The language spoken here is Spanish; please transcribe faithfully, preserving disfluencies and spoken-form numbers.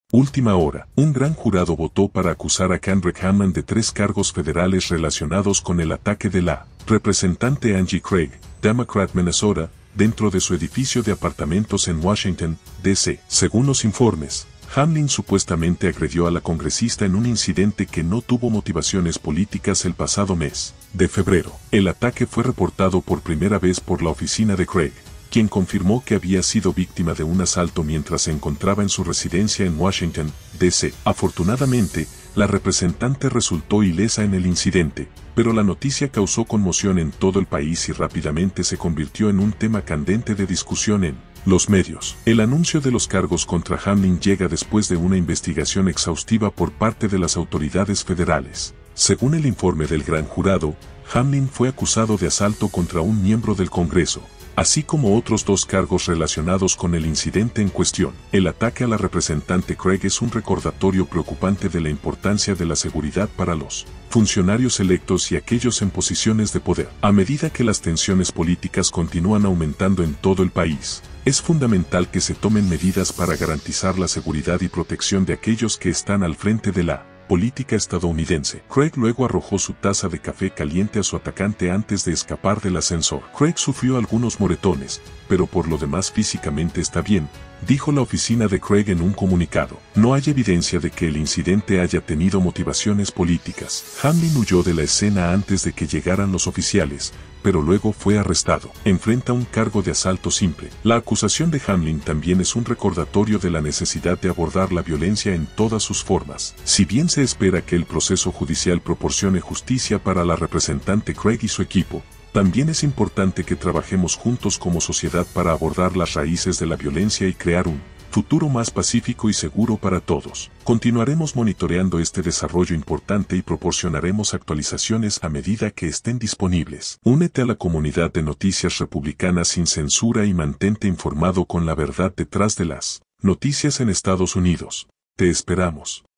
Última hora. Un gran jurado votó para acusar a Kendrick Hamlin de tres cargos federales relacionados con el ataque de la representante Angie Craig, Democrat Minnesota, dentro de su edificio de apartamentos en Washington, D C Según los informes, Hamlin supuestamente agredió a la congresista en un incidente que no tuvo motivaciones políticas el pasado mes de febrero. El ataque fue reportado por primera vez por la oficina de Craig, quien confirmó que había sido víctima de un asalto mientras se encontraba en su residencia en Washington, D C Afortunadamente, la representante resultó ilesa en el incidente, pero la noticia causó conmoción en todo el país y rápidamente se convirtió en un tema candente de discusión en los medios. El anuncio de los cargos contra Hamlin llega después de una investigación exhaustiva por parte de las autoridades federales. Según el informe del gran jurado, Hamlin fue acusado de asalto contra un miembro del Congreso, así como otros dos cargos relacionados con el incidente en cuestión. El ataque a la representante Craig es un recordatorio preocupante de la importancia de la seguridad para los funcionarios electos y aquellos en posiciones de poder. A medida que las tensiones políticas continúan aumentando en todo el país, es fundamental que se tomen medidas para garantizar la seguridad y protección de aquellos que están al frente de la política estadounidense. Craig luego arrojó su taza de café caliente a su atacante antes de escapar del ascensor. Craig sufrió algunos moretones, pero por lo demás físicamente está bien, dijo la oficina de Craig en un comunicado. No hay evidencia de que el incidente haya tenido motivaciones políticas. Hamlin huyó de la escena antes de que llegaran los oficiales, pero luego fue arrestado. Enfrenta un cargo de asalto simple. La acusación de Hamlin también es un recordatorio de la necesidad de abordar la violencia en todas sus formas. Si bien se espera que el proceso judicial proporcione justicia para la representante Craig y su equipo, también es importante que trabajemos juntos como sociedad para abordar las raíces de la violencia y crear un futuro más pacífico y seguro para todos. Continuaremos monitoreando este desarrollo importante y proporcionaremos actualizaciones a medida que estén disponibles. Únete a la comunidad de Noticias Republicanas sin censura y mantente informado con la verdad detrás de las noticias en Estados Unidos. Te esperamos.